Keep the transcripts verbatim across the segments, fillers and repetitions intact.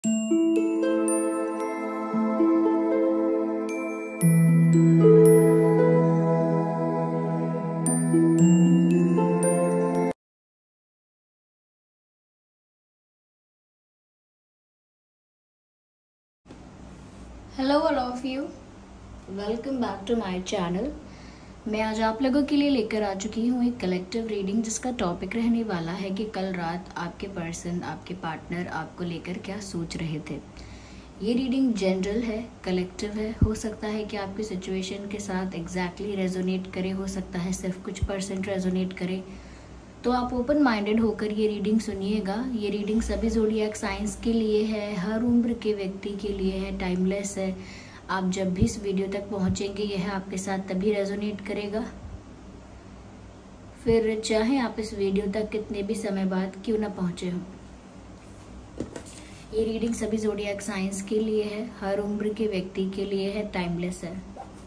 Hello all of you, welcome back to my channel. मैं आज आप लोगों के लिए लेकर आ चुकी हूँ एक कलेक्टिव रीडिंग, जिसका टॉपिक रहने वाला है कि कल रात आपके पर्सन, आपके पार्टनर आपको लेकर क्या सोच रहे थे। ये रीडिंग जनरल है, कलेक्टिव है। हो सकता है कि आपकी सिचुएशन के साथ एग्जैक्टली रेजोनेट करे, हो सकता है सिर्फ कुछ परसेंट रेजोनेट करे। तो आप ओपन माइंडेड होकर ये रीडिंग सुनिएगा। ये रीडिंग सभी ज़ोडिएक साइंस के लिए है, हर उम्र के व्यक्ति के लिए है, टाइमलेस है। आप जब भी इस वीडियो तक पहुंचेंगे यह आपके साथ तभी रेजोनेट करेगा, फिर चाहे आप इस वीडियो तक कितने भी समय बाद क्यों ना पहुंचे हों। ये रीडिंग सभी ज़ोडिएक साइंस के लिए है, हर उम्र के व्यक्ति के लिए है, टाइमलेस है।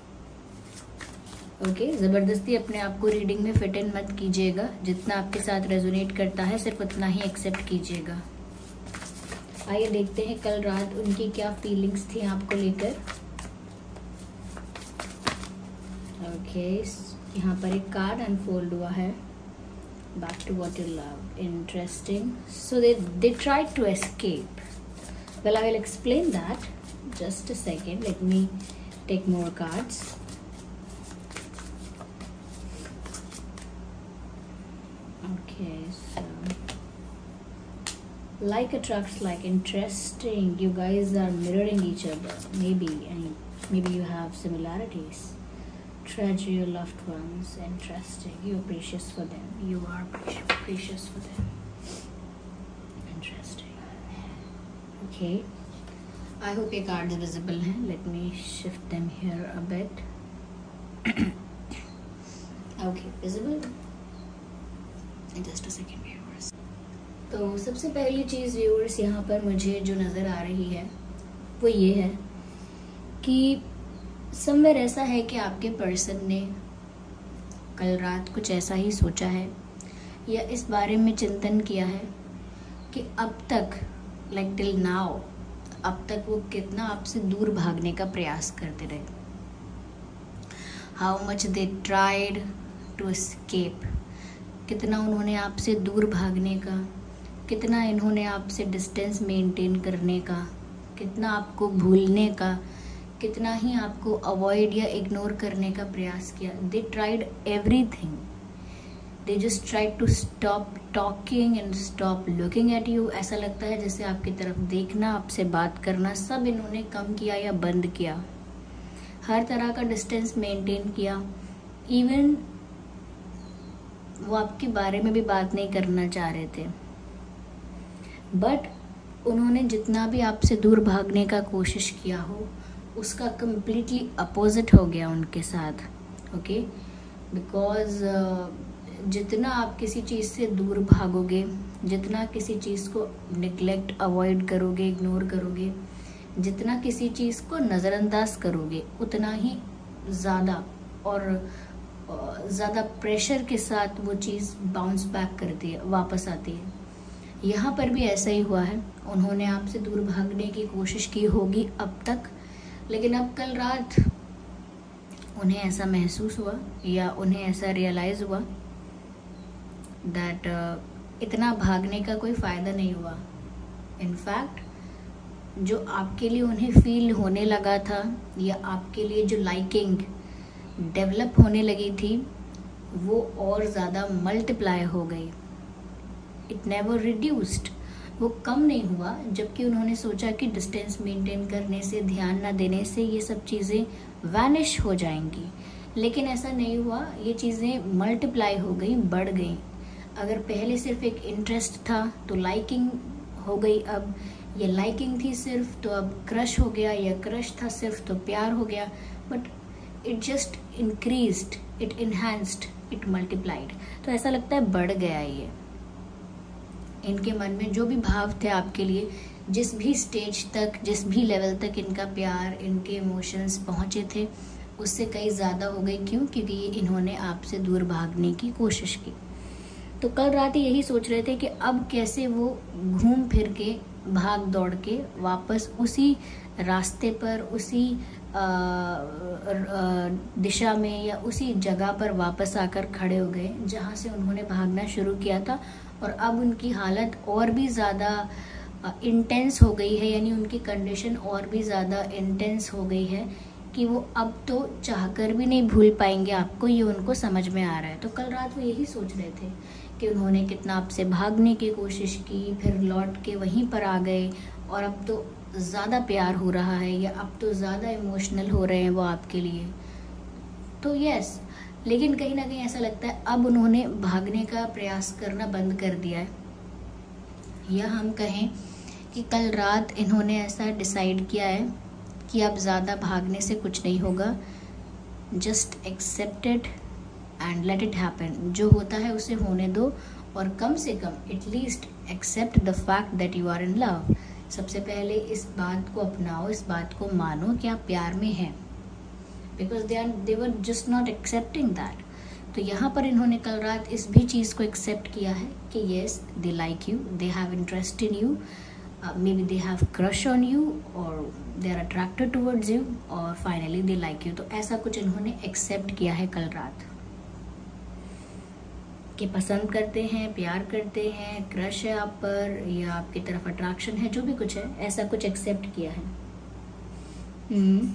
ओके okay, ज़बरदस्ती अपने आप को रीडिंग में फिट इन मत कीजिएगा। जितना आपके साथ रेजोनेट करता है सिर्फ उतना ही एक्सेप्ट कीजिएगा। आइए देखते हैं कल रात उनकी क्या फीलिंग्स थी आपको लेकर। ओके okay, यहाँ पर एक कार्ड अनफोल्ड हुआ है। Back to what you love, interesting. So they they tried to escape. Well, I will explain that. Just a second, let me take more cards. Okay, so like attracts like, interesting. You guys are mirroring each other. Maybe, and maybe you have similarities. Treasure your loved ones. Interesting. You are precious for them. You are precious for them. Interesting. Okay. I hope your cards are visible हैं. Let me shift them here a bit. Okay, visible. Just a second, viewers. तो सबसे पहली चीज़ viewers यहाँ पर मुझे जो नज़र आ रही है वो ये है कि समवेयर ऐसा है कि आपके पर्सन ने कल रात कुछ ऐसा ही सोचा है या इस बारे में चिंतन किया है कि अब तक, लाइक टिल नाउ, अब तक वो कितना आपसे दूर भागने का प्रयास करते रहे। How much they tried to escape. कितना उन्होंने आपसे दूर भागने का, कितना इन्होंने आपसे डिस्टेंस मेंटेन करने का, कितना आपको भूलने का, कितना ही आपको अवॉइड या इग्नोर करने का प्रयास किया। They tried everything. They just tried to stop talking and stop looking at you. ऐसा लगता है जैसे आपकी तरफ देखना, आपसे बात करना सब इन्होंने कम किया या बंद किया। हर तरह का डिस्टेंस मेंटेन किया। इवन वो आपके बारे में भी बात नहीं करना चाह रहे थे, बट उन्होंने जितना भी आपसे दूर भागने का कोशिश किया हो उसका कम्प्लीटली अपोजिट हो गया उनके साथ। ओके, बिकॉज जितना आप किसी चीज़ से दूर भागोगे, जितना किसी चीज़ को निगलेक्ट, अवॉइड करोगे, इग्नोर करोगे, जितना किसी चीज़ को नज़रअंदाज करोगे, उतना ही ज़्यादा और ज़्यादा प्रेशर के साथ वो चीज़ बाउंस बैक करती है, वापस आती है। यहाँ पर भी ऐसा ही हुआ है। उन्होंने आपसे दूर भागने की कोशिश की होगी अब तक, लेकिन अब कल रात उन्हें ऐसा महसूस हुआ या उन्हें ऐसा रियलाइज़ हुआ दैट uh, इतना भागने का कोई फ़ायदा नहीं हुआ। इनफैक्ट जो आपके लिए उन्हें फील होने लगा था या आपके लिए जो लाइकिंग डेवलप होने लगी थी वो और ज़्यादा मल्टीप्लाई हो गई। It never reduced. वो कम नहीं हुआ, जबकि उन्होंने सोचा कि डिस्टेंस मेंटेन करने से, ध्यान ना देने से ये सब चीज़ें वैनिश हो जाएंगी, लेकिन ऐसा नहीं हुआ। ये चीज़ें मल्टीप्लाई हो गई, बढ़ गई। अगर पहले सिर्फ एक इंटरेस्ट था तो लाइकिंग हो गई, अब ये लाइकिंग थी सिर्फ तो अब क्रश हो गया, या क्रश था सिर्फ तो प्यार हो गया। But it just increased, it enhanced, it multiplied. तो ऐसा लगता है बढ़ गया ये। इनके मन में जो भी भाव थे आपके लिए, जिस भी स्टेज तक, जिस भी लेवल तक इनका प्यार, इनके इमोशंस पहुँचे थे, उससे कई ज़्यादा हो गई। क्यों? क्योंकि इन्होंने आपसे दूर भागने की कोशिश की। तो कल रात यही सोच रहे थे कि अब कैसे वो घूम फिर के भाग दौड़ के वापस उसी रास्ते पर, उसी आ, आ, दिशा में या उसी जगह पर वापस आकर खड़े हो गए जहाँ से उन्होंने भागना शुरू किया था। और अब उनकी हालत और भी ज़्यादा इंटेंस हो गई है, यानी उनकी कंडीशन और भी ज़्यादा इंटेंस हो गई है कि वो अब तो चाहकर भी नहीं भूल पाएंगे आपको, ये उनको समझ में आ रहा है। तो कल रात वो यही सोच रहे थे कि उन्होंने कितना आपसे भागने की कोशिश की, फिर लौट के वहीं पर आ गए और अब तो ज़्यादा प्यार हो रहा है या अब तो ज़्यादा इमोशनल हो रहे हैं वो आपके लिए। तो यस, लेकिन कहीं ना कहीं ऐसा लगता है अब उन्होंने भागने का प्रयास करना बंद कर दिया है, या हम कहें कि कल रात इन्होंने ऐसा डिसाइड किया है कि अब ज़्यादा भागने से कुछ नहीं होगा, just accept it and let it happen. जो होता है उसे होने दो, और कम से कम at least accept the fact that you are in love. सबसे पहले इस बात को अपनाओ, इस बात को मानो कि आप प्यार में हैं, because they are they were just not accepting that. तो यहाँ पर इन्होंने कल रात इस भी चीज़ को एक्सेप्ट किया है कि yes they like you, they have interest in you, maybe they have crush on you और they are attracted towards you, और फाइनली दे लाइक यू। तो ऐसा कुछ इन्होंने एक्सेप्ट किया है कल रात कि पसंद करते हैं, प्यार करते हैं, क्रश है आप पर या आपकी तरफ अट्रैक्शन है, जो भी कुछ है, ऐसा कुछ एक्सेप्ट किया है। hmm.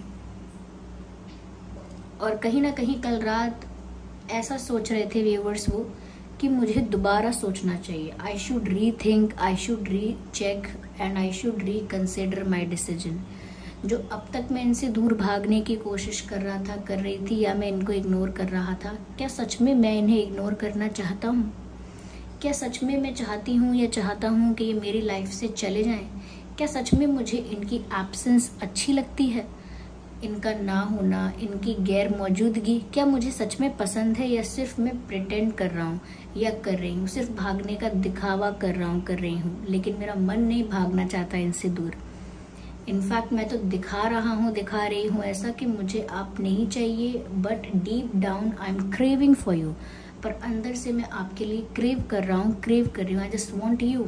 और कहीं ना कहीं कल रात ऐसा सोच रहे थे व्यूवर्स वो कि मुझे दोबारा सोचना चाहिए, I should rethink, I should recheck and I should reconsider my decision. जो अब तक मैं इनसे दूर भागने की कोशिश कर रहा था, कर रही थी, या मैं इनको इग्नोर कर रहा था, क्या सच में मैं इन्हें इग्नोर करना चाहता हूँ? क्या सच में मैं चाहती हूँ या चाहता हूँ कि ये मेरी लाइफ से चले जाएं? क्या सच में मुझे इनकी एब्सेंस अच्छी लगती है? इनका ना होना, इनकी गैर मौजूदगी क्या मुझे सच में पसंद है, या सिर्फ मैं प्रिटेंड कर रहा हूँ या कर रही हूँ, सिर्फ भागने का दिखावा कर रहा हूँ कर रही हूँ, लेकिन मेरा मन नहीं भागना चाहता इनसे दूर। इनफैक्ट मैं तो दिखा रहा हूँ, दिखा रही हूँ ऐसा कि मुझे आप नहीं चाहिए, but deep down I am craving for you. पर अंदर से मैं आपके लिए क्रेव कर रहा हूँ, क्रेव कर रही हूँ, आई जस्ट वॉन्ट यू।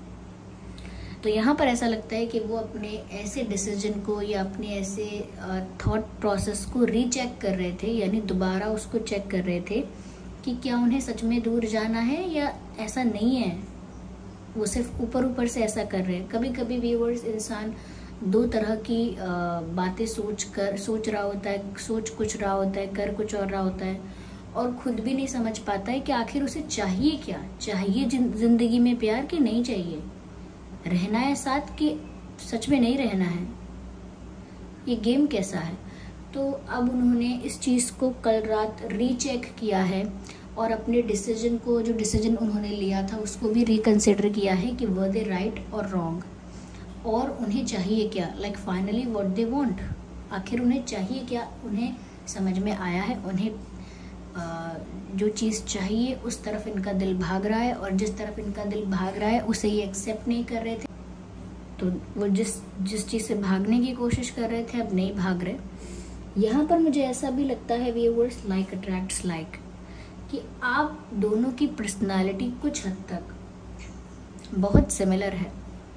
तो यहाँ पर ऐसा लगता है कि वो अपने ऐसे डिसीजन को या अपने ऐसे थॉट प्रोसेस को रीचेक कर रहे थे, यानी दोबारा उसको चेक कर रहे थे कि क्या उन्हें सच में दूर जाना है या ऐसा नहीं है, वो सिर्फ ऊपर ऊपर से ऐसा कर रहे हैं। कभी कभी व्यूअर्स, इंसान दो तरह की बातें सोच कर सोच रहा होता है, सोच कुछ रहा होता है, कर कुछ और रहा होता है, और खुद भी नहीं समझ पाता है कि आखिर उसे चाहिए क्या, चाहिए जिंदगी में प्यार कि नहीं चाहिए, रहना है साथ कि सच में नहीं रहना है, ये गेम कैसा है। तो अब उन्होंने इस चीज़ को कल रात रीचेक किया है और अपने डिसीजन को, जो डिसीजन उन्होंने लिया था उसको भी रिकंसिडर किया है कि वर दे राइट और रॉन्ग, और उन्हें चाहिए क्या, like finally what they want. आखिर उन्हें चाहिए क्या, उन्हें समझ में आया है, उन्हें आ, जो चीज़ चाहिए उस तरफ इनका दिल भाग रहा है, और जिस तरफ इनका दिल भाग रहा है उसे ये एक्सेप्ट नहीं कर रहे थे। तो वो जिस जिस चीज़ से भागने की कोशिश कर रहे थे अब नहीं भाग रहे। यहाँ पर मुझे ऐसा भी लगता है व्यूअर्स, लाइक अट्रैक्ट्स लाइक, कि आप दोनों की पर्सनालिटी कुछ हद तक बहुत सिमिलर है।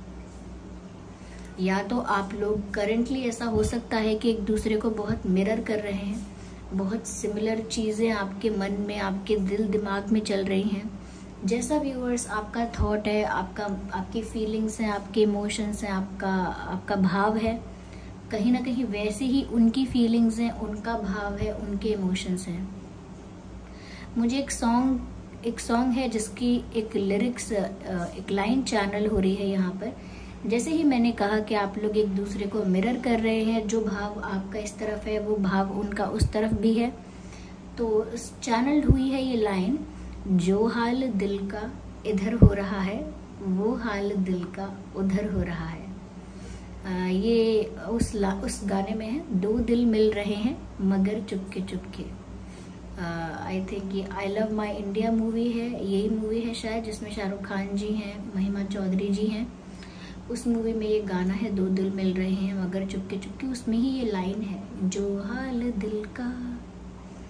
या तो आप लोग करेंटली ऐसा हो सकता है कि एक दूसरे को बहुत मिरर कर रहे हैं, बहुत सिमिलर चीज़ें आपके मन में, आपके दिल दिमाग में चल रही हैं। जैसा व्यूअर्स आपका थॉट है, आपका आपकी फीलिंग्स हैं, आपके इमोशंस हैं, आपका आपका भाव है, कहीं ना कहीं वैसे ही उनकी फीलिंग्स हैं, उनका भाव है, उनके इमोशंस हैं। मुझे एक सॉन्ग एक सॉन्ग है जिसकी एक लिरिक्स, एक लाइन चैनल हो रही है यहाँ पर। जैसे ही मैंने कहा कि आप लोग एक दूसरे को मिरर कर रहे हैं, जो भाव आपका इस तरफ है वो भाव उनका उस तरफ भी है, तो चैनल हुई है ये लाइन, जो हाल दिल का इधर हो रहा है वो हाल दिल का उधर हो रहा है। आ, ये उस ला, उस गाने में है, दो दिल मिल रहे हैं मगर चुपके चुपके। आई थिंक ये I love my India movie है, यही मूवी है शायद जिसमें शाहरुख खान जी हैं, महिमा चौधरी जी हैं। उस मूवी में ये गाना है, दो दिल मिल रहे हैं मगर चुपके चुपके, उसमें ही ये लाइन है, जो हाल दिल का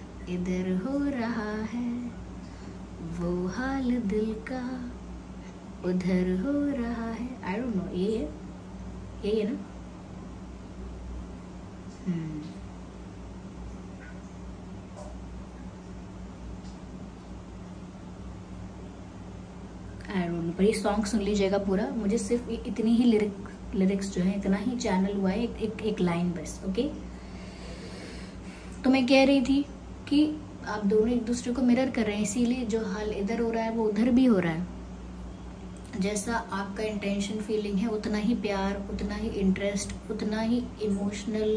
इधर हो रहा है वो हाल दिल का उधर हो रहा है, आई डोंट नो, ये है, यही है ना? हम्म आई डोंट नो, पर ये सॉन्ग सुन लीजिएगा पूरा। मुझे सिर्फ इतनी ही लिरिक लिरिक्स जो है, इतना ही चैनल हुआ है, एक एक, एक लाइन बस। ओके, तो मैं कह रही थी कि आप दोनों एक दूसरे को मिरर कर रहे हैं, इसीलिए जो हाल इधर हो रहा है वो उधर भी हो रहा है। जैसा आपका इंटेंशन फीलिंग है, उतना ही प्यार, उतना ही इंटरेस्ट, उतना ही इमोशनल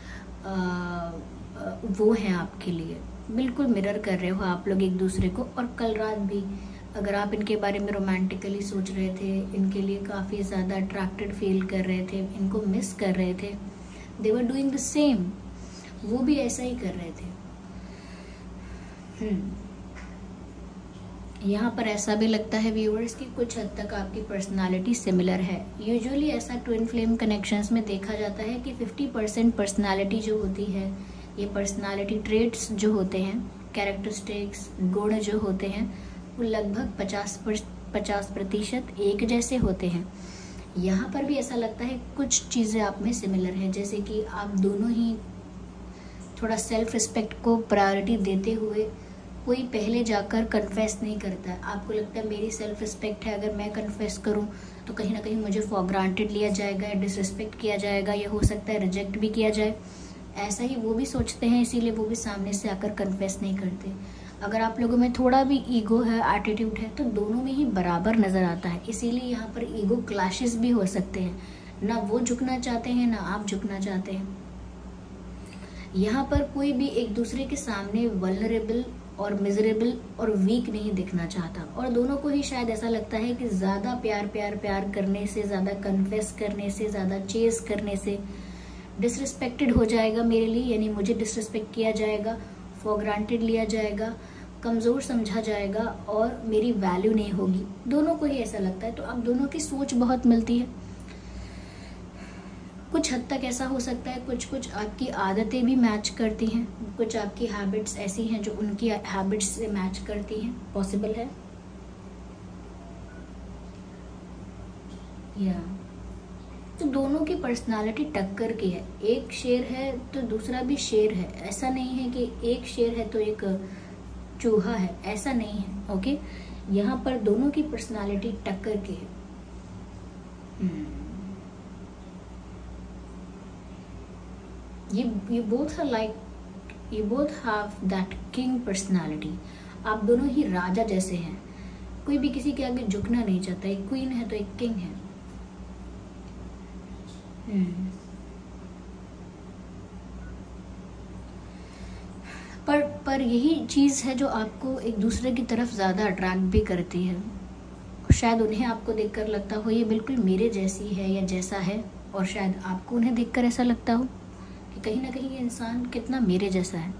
वो है आपके लिए। बिल्कुल मिरर कर रहे हो आप लोग एक दूसरे को। और कल रात भी अगर आप इनके बारे में रोमांटिकली सोच रहे थे, इनके लिए काफ़ी ज़्यादा अट्रैक्टेड फील कर रहे थे, इनको मिस कर रहे थे, they were doing the same, वो भी ऐसा ही कर रहे थे। हम्म यहाँ पर ऐसा भी लगता है व्यूअर्स कि कुछ हद तक आपकी पर्सनालिटी सिमिलर है। यूजुअली ऐसा ट्विन फ्लेम कनेक्शंस में देखा जाता है कि फिफ्टी परसेंट पर्सनालिटी जो होती है, ये पर्सनालिटी ट्रेट्स जो होते हैं, कैरेक्टरिस्टिक्स, गुण जो होते हैं, वो लगभग पचास पचास प्रतिशत एक जैसे होते हैं। यहाँ पर भी ऐसा लगता है कुछ चीज़ें आप में सिमिलर हैं, जैसे कि आप दोनों ही थोड़ा सेल्फ रिस्पेक्ट को प्रायोरिटी देते हुए कोई पहले जाकर कन्फेस नहीं करता है। आपको लगता है मेरी सेल्फ रिस्पेक्ट है, अगर मैं कन्फेस करूं तो कहीं ना कहीं मुझे फॉर ग्रांटेड लिया जाएगा, डिसरिस्पेक्ट किया जाएगा, या हो सकता है रिजेक्ट भी किया जाए। ऐसा ही वो भी सोचते हैं, इसीलिए वो भी सामने से आकर कन्फेस नहीं करते। अगर आप लोगों में थोड़ा भी ईगो है, एटीट्यूड है, तो दोनों में ही बराबर नज़र आता है। इसीलिए यहाँ पर ईगो क्लैशेस भी हो सकते हैं, ना वो झुकना चाहते हैं ना आप झुकना चाहते हैं। यहाँ पर कोई भी एक दूसरे के सामने वल्नरेबल और मिजरेबल और वीक नहीं दिखना चाहता, और दोनों को ही शायद ऐसा लगता है कि ज़्यादा प्यार प्यार प्यार करने से, ज़्यादा कन्फेस करने से, ज़्यादा चेस करने से डिसरिस्पेक्टेड हो जाएगा मेरे लिए, यानी मुझे डिसरिस्पेक्ट किया जाएगा, फॉर ग्रांटेड लिया जाएगा, कमज़ोर समझा जाएगा और मेरी वैल्यू नहीं होगी। दोनों को ही ऐसा लगता है। तो अब दोनों की सोच बहुत मिलती है। कुछ हद तक ऐसा हो सकता है, कुछ कुछ आपकी आदतें भी मैच करती हैं, कुछ आपकी हैबिट्स ऐसी हैं जो उनकी हैबिट्स से मैच करती हैं, पॉसिबल है। या तो दोनों की पर्सनालिटी टक्कर की है, एक शेर है तो दूसरा भी शेर है। ऐसा नहीं है कि एक शेर है तो एक चूहा है, ऐसा नहीं है। ओके, यहाँ पर दोनों की पर्सनालिटी टक्कर की है। hmm. ये ये बोथ आर लाइक, ये both have that king personality. आप दोनों ही राजा जैसे हैं, कोई भी किसी के आगे झुकना नहीं चाहता। एक क्वीन है तो एक किंग है। hmm. पर पर यही चीज़ है जो आपको एक दूसरे की तरफ ज़्यादा अट्रैक्ट भी करती है। शायद उन्हें आपको देखकर लगता हो ये बिल्कुल मेरे जैसी है या जैसा है, और शायद आपको उन्हें देखकर ऐसा लगता हो कि कहीं ना कहीं ये इंसान कितना मेरे जैसा है।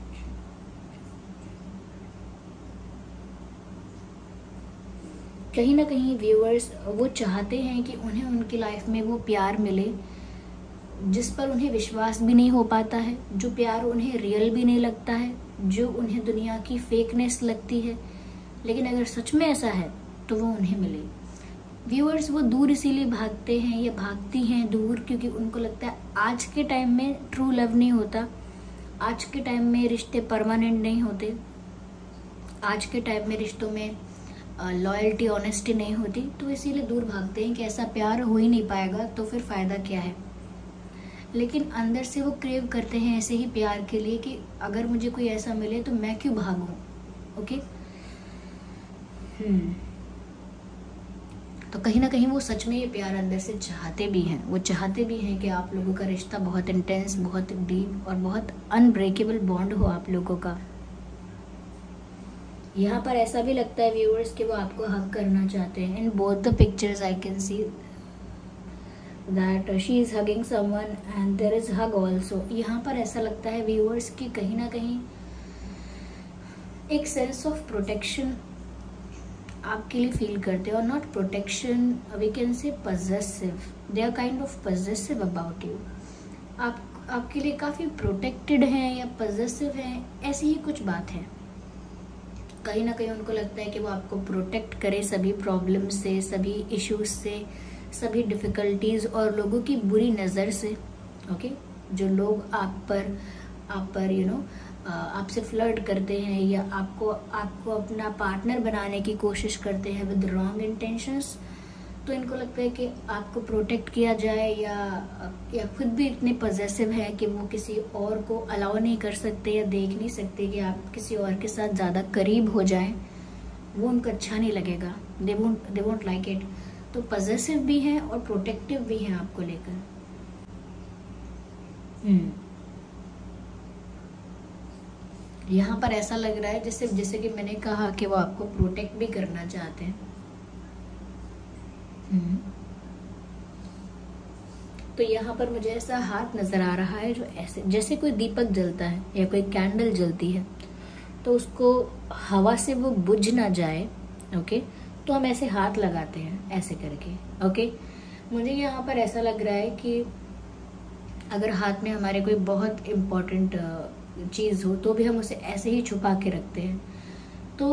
कहीं ना कहीं व्यूअर्स वो चाहते हैं कि उन्हें उनकी लाइफ में वो प्यार मिले जिस पर उन्हें विश्वास भी नहीं हो पाता है, जो प्यार उन्हें रियल भी नहीं लगता है, जो उन्हें दुनिया की फेकनेस लगती है। लेकिन अगर सच में ऐसा है तो वो उन्हें मिले। व्यूअर्स वो दूर इसीलिए भागते हैं या भागती हैं दूर, क्योंकि उनको लगता है आज के टाइम में ट्रू लव नहीं होता, आज के टाइम में रिश्ते परमानेंट नहीं होते, आज के टाइम में रिश्तों में लॉयल्टी ऑनेस्टी नहीं होती। तो इसीलिए दूर भागते हैं कि ऐसा प्यार हो ही नहीं पाएगा तो फिर फ़ायदा क्या है। लेकिन अंदर से वो क्रेव करते हैं ऐसे ही प्यार के लिए कि अगर मुझे कोई ऐसा मिले तो मैं क्यों भागूं। ओके, हम्म तो कहीं ना कहीं वो सच में ये प्यार अंदर से चाहते भी हैं। वो चाहते भी हैं कि आप लोगों का रिश्ता बहुत इंटेंस, बहुत डीप और बहुत अनब्रेकेबल बॉन्ड हो आप लोगों का। यहाँ पर ऐसा भी लगता है व्यूअर्स कि वो आपको हग करना चाहते हैं। In both the pictures I can see that she is hugging someone and there is hug also। यहाँ पर ऐसा लगता है व्यूअर्स कि कहीं ना कहीं एक सेंस ऑफ प्रोटेक्शन आपके लिए फील करते हैं, और not protection, we can say possessive, they are kind of possessive about you. आप आपके लिए काफ़ी प्रोटेक्टेड हैं या पजेसिव हैं, ऐसी ही कुछ बात है। कहीं ना कहीं उनको लगता है कि वो आपको प्रोटेक्ट करे सभी प्रॉब्लम से, सभी इश्यूज से, सभी डिफ़िकल्टीज और लोगों की बुरी नज़र से। ओके, जो लोग आप पर आप पर यू नो आपसे फ्लर्ट करते हैं या आपको आपको अपना पार्टनर बनाने की कोशिश करते हैं विद रॉन्ग इंटेंशंस, तो इनको लगता है कि आपको प्रोटेक्ट किया जाए, या या खुद भी इतने पॉजेसिव हैं कि वो किसी और को अलाउ नहीं कर सकते या देख नहीं सकते कि आप किसी और के साथ ज़्यादा करीब हो जाएं। वो उनको अच्छा नहीं लगेगा, they won't they won't like it. तो पॉजेसिव भी हैं और प्रोटेक्टिव भी हैं आपको लेकर। हम्म यहाँ पर ऐसा लग रहा है जैसे जैसे कि मैंने कहा कि वो आपको प्रोटेक्ट भी करना चाहते हैं। हम्म तो यहाँ पर मुझे ऐसा हाथ नजर आ रहा है जो ऐसे जैसे कोई दीपक जलता है या कोई कैंडल जलती है, तो उसको हवा से वो बुझ ना जाए। ओके, तो हम ऐसे हाथ लगाते हैं ऐसे करके। ओके, मुझे यहाँ पर ऐसा लग रहा है कि अगर हाथ में हमारे कोई बहुत इम्पोर्टेंट चीज़ हो तो भी हम उसे ऐसे ही छुपा के रखते हैं। तो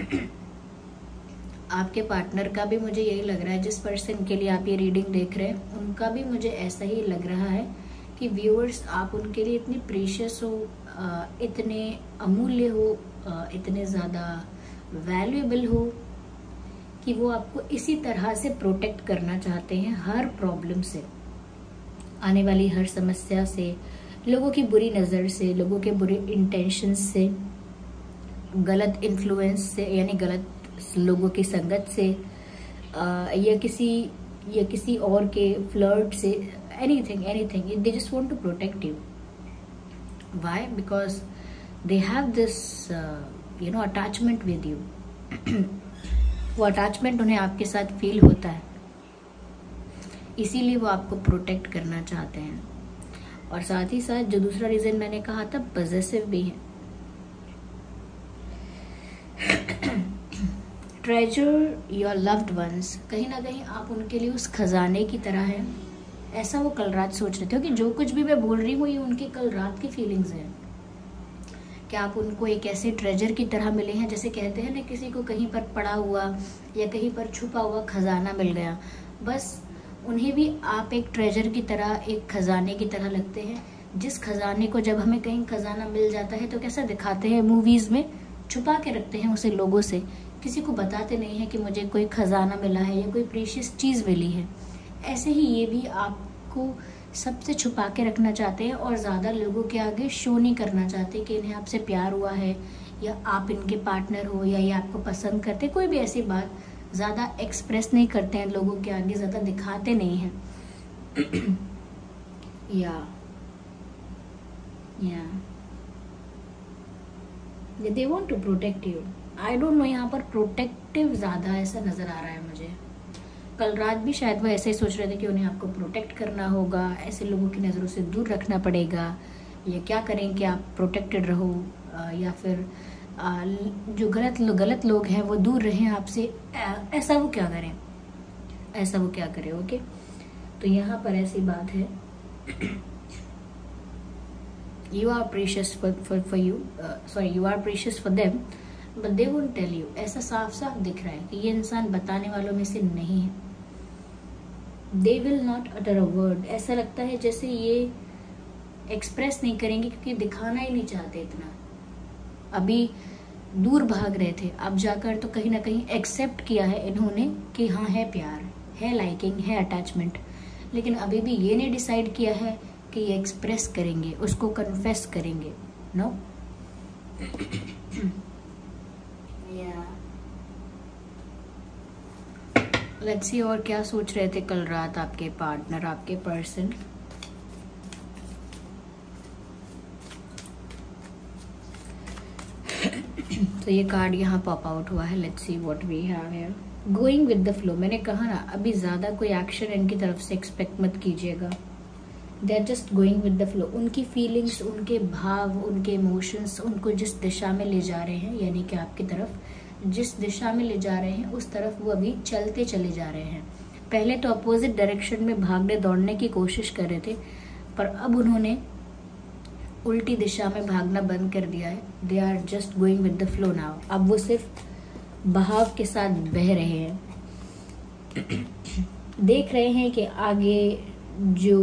आपके पार्टनर का भी मुझे यही लग रहा है, जिस पर्सन के लिए आप ये रीडिंग देख रहे हैं उनका भी मुझे ऐसा ही लग रहा है कि व्यूअर्स आप उनके लिए इतनी प्रीशियस हो, इतने अमूल्य हो, इतने ज़्यादा वैल्यूएबल हो कि वो आपको इसी तरह से प्रोटेक्ट करना चाहते हैं, हर प्रॉब्लम से, आने वाली हर समस्या से, लोगों की बुरी नज़र से, लोगों के बुरे इंटेंशंस से, गलत इन्फ्लुएंस से यानी गलत लोगों की संगत से, आ, या किसी या किसी और के फ्लर्ट से, anything anything they just want to protect you. Why? Because they have this you know attachment with you. वो अटैचमेंट उन्हें आपके साथ फील होता है, इसीलिए वो आपको प्रोटेक्ट करना चाहते हैं। और साथ ही साथ जो दूसरा रीजन मैंने कहा था, पॉजेसिव भी है। ट्रेजर योर लव्ड वंस, कहीं ना कहीं आप उनके लिए उस खजाने की तरह हैं, ऐसा वो कल रात सोच रहे थे कि जो कुछ भी मैं बोल रही हूँ ये उनकी कल रात की फीलिंग्स हैं कि आप उनको एक ऐसे ट्रेजर की तरह मिले हैं, जैसे कहते हैं ना किसी को कहीं पर पड़ा हुआ या कहीं पर छुपा हुआ खजाना मिल गया, बस उन्हें भी आप एक ट्रेजर की तरह, एक खजाने की तरह लगते हैं, जिस खजाने को जब हमें कहीं खजाना मिल जाता है तो कैसा दिखाते हैं मूवीज में, छुपा के रखते हैं उसे लोगों से, किसी को बताते नहीं है कि मुझे कोई खजाना मिला है या कोई प्रीशियस चीज़ मिली है। ऐसे ही ये भी आपको सबसे छुपा के रखना चाहते हैं और ज़्यादा लोगों के आगे शो नहीं करना चाहते कि इन्हें आपसे प्यार हुआ है या आप इनके पार्टनर हो या ये आपको पसंद करते। कोई भी ऐसी बात ज़्यादा एक्सप्रेस नहीं करते हैं लोगों के आगे, ज़्यादा दिखाते नहीं हैं। या या they want to protect you. I don't know, यहाँ पर प्रोटेक्टिव ज़्यादा ऐसा नज़र आ रहा है मुझे। कल रात भी शायद वो ऐसे ही सोच रहे थे कि उन्हें आपको प्रोटेक्ट करना होगा, ऐसे लोगों की नज़रों से दूर रखना पड़ेगा, या क्या करें कि आप प्रोटेक्टेड रहो, या फिर जो गलत लो, गलत लोग हैं वो दूर रहें आपसे, ऐसा वो क्या करें, ऐसा वो क्या करें। ओके, तो यहाँ पर ऐसी बात है, you are precious for for for you sorry you are precious for them but they won't tell you. ऐसा साफ साफ दिख रहा है कि ये इंसान बताने वालों में से नहीं है। They will not utter a word. ऐसा लगता है जैसे ये एक्सप्रेस नहीं करेंगे क्योंकि दिखाना ही नहीं चाहते इतना। अभी दूर भाग रहे थे, अब जाकर तो कहीं ना कहीं एक्सेप्ट किया है इन्होंने कि हाँ है प्यार, है लाइकिंग, है अटैचमेंट, लेकिन अभी भी ये नहीं डिसाइड किया है कि ये एक्सप्रेस करेंगे, उसको कन्फेस करेंगे। नो लेट्स सी और क्या सोच रहे थे कल रात आपके पार्टनर, आपके पर्सन। तो ये कार्ड यहाँ पॉप आउट हुआ है। Let's see what we have here. Going with the flow. मैंने कहा ना, अभी ज्यादा कोई एक्शन इनकी तरफ से एक्सपेक्ट मत कीजिएगा। They are just going with the flow. उनकी फीलिंग्स, उनके भाव, उनके इमोशंस उनको जिस दिशा में ले जा रहे हैं, यानी कि आपकी तरफ जिस दिशा में ले जा रहे हैं उस तरफ वो अभी चलते चले जा रहे हैं। पहले तो अपोजिट डायरेक्शन में भागने दौड़ने की कोशिश कर रहे थे, पर अब उन्होंने उल्टी दिशा में भागना बंद कर दिया है। They are just going with the flow now. अब वो सिर्फ बहाव के साथ बह रहे हैं। देख रहे हैं कि आगे जो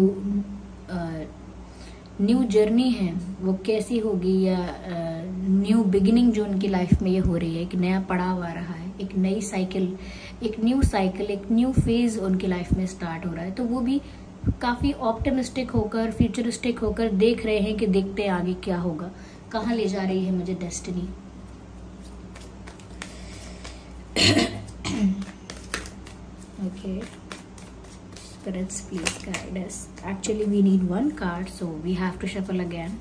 न्यू जर्नी है वो कैसी होगी, या न्यू बिगिनिंग जो उनकी लाइफ में ये हो रही है, एक नया पड़ाव आ रहा है, एक नई साइकिल, एक न्यू साइकिल, एक न्यू फेज उनकी लाइफ में स्टार्ट हो रहा है। तो वो भी काफ़ी ऑप्टिमिस्टिक होकर, फ्यूचरिस्टिक होकर देख रहे हैं कि देखते हैं आगे क्या होगा, कहाँ ले जा रही है मुझे destiny. Okay, spirits please guide us. Actually we need one card, so we have to shuffle again.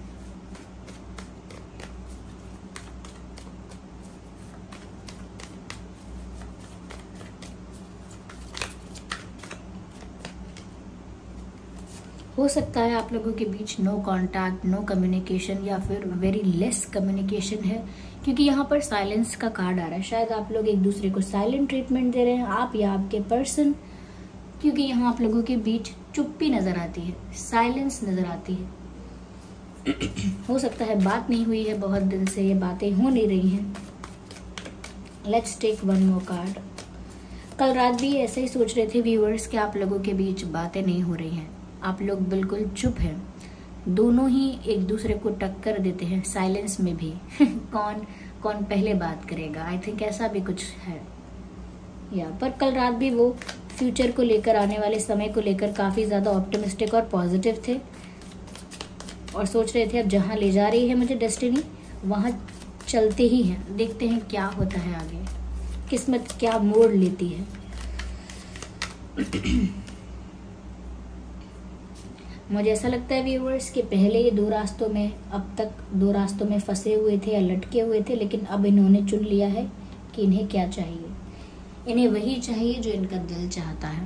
हो सकता है आप लोगों के बीच नो कांटेक्ट, नो कम्युनिकेशन या फिर वेरी लेस कम्युनिकेशन है, क्योंकि यहाँ पर साइलेंस का कार्ड आ रहा है। शायद आप लोग एक दूसरे को साइलेंट ट्रीटमेंट दे रहे हैं, आप या आपके पर्सन, क्योंकि यहाँ आप लोगों के बीच चुप्पी नजर आती है, साइलेंस नजर आती है। हो सकता है बात नहीं हुई है बहुत दिन से, ये बातें हो नहीं रही हैं। Let's take one more card. कल रात भी ऐसे ही सोच रहे थे व्यूअर्स कि आप लोगों के बीच बातें नहीं हो रही हैं, आप लोग बिल्कुल चुप हैं, दोनों ही एक दूसरे को टक्कर देते हैं साइलेंस में भी। कौन कौन पहले बात करेगा, आई थिंक ऐसा भी कुछ है। या पर कल रात भी वो फ्यूचर को लेकर, आने वाले समय को लेकर काफ़ी ज़्यादा ऑप्टिमिस्टिक और पॉजिटिव थे और सोच रहे थे अब जहाँ ले जा रही है मुझे डेस्टिनी वहाँ चलते ही हैं, देखते हैं क्या होता है आगे, किस्मत क्या मोड़ लेती है। मुझे ऐसा लगता है व्यूअर्स कि पहले ये दो रास्तों में, अब तक दो रास्तों में फंसे हुए थे या लटके हुए थे, लेकिन अब इन्होंने चुन लिया है कि इन्हें क्या चाहिए। इन्हें वही चाहिए जो इनका दिल चाहता है,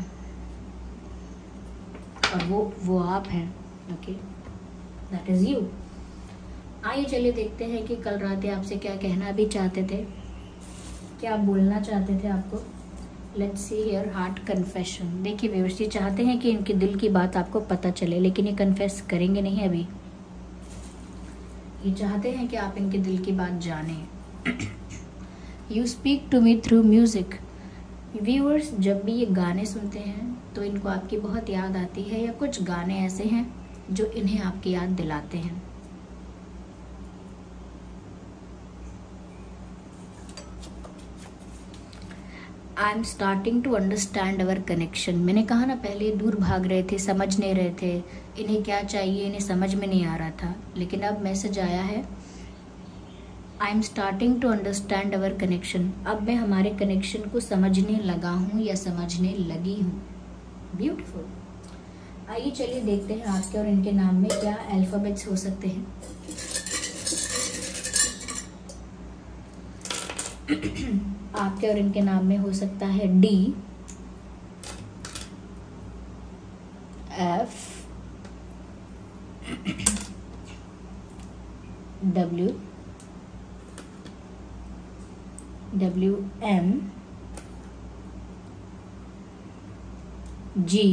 और वो वो आप हैं। Okay, that is you. आइए चलिए देखते हैं कि कल रात आपसे क्या कहना भी चाहते थे, क्या बोलना चाहते थे आपको। Let's see here heart confession. देखिए व्यूअर्स, ये चाहते हैं कि इनके दिल की बात आपको पता चले, लेकिन ये कन्फेस करेंगे नहीं अभी। ये चाहते हैं कि आप इनके दिल की बात जानें। You speak to me through music. Viewers, जब भी ये गाने सुनते हैं तो इनको आपकी बहुत याद आती है, या कुछ गाने ऐसे हैं जो इन्हें आपकी याद दिलाते हैं। I am starting to understand our connection. मैंने कहा ना पहले दूर भाग रहे थे, समझ नहीं रहे थे इन्हें क्या चाहिए, इन्हें समझ में नहीं आ रहा था, लेकिन अब मैसेज आया है I am starting to understand our connection. अब मैं हमारे कनेक्शन को समझने लगा हूँ या समझने लगी हूँ। ब्यूटीफुल। आइए चलिए देखते हैं आपके और इनके नाम में क्या अल्फाबेट्स हो सकते हैं। आपके और इनके नाम में हो सकता है D, F, W, W M, G,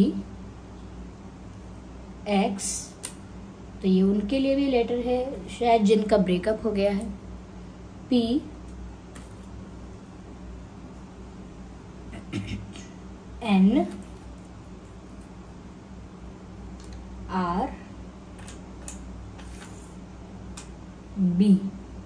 X. तो ये उनके लिए भी लेटर है शायद जिनका ब्रेकअप हो गया है। P, N, R, B.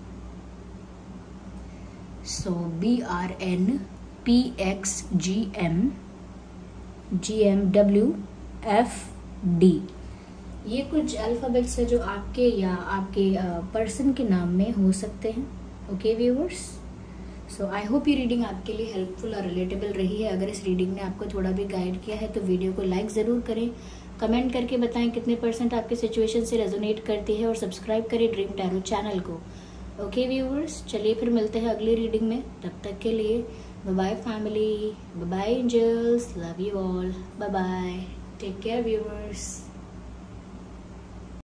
So B R N P X G M G M W F D. ये कुछ अल्फाबेट्स है जो आपके या आपके पर्सन के नाम में हो सकते हैं। Okay viewers, so I hope ये रीडिंग आपके लिए हेल्पफुल और रिलेटेबल रही है। अगर इस रीडिंग ने आपको थोड़ा भी गाइड किया है तो वीडियो को लाइक ज़रूर करें, कमेंट करके बताएं कितने परसेंट आपके सिचुएशन से रेजोनेट करती है, और सब्सक्राइब करें ड्रीम टैरो चैनल को। ओके व्यूअर्स, चलिए फिर मिलते हैं अगली रीडिंग में। तब तक के लिए bye bye family, bye bye angels, love you all, bye bye, take care viewers.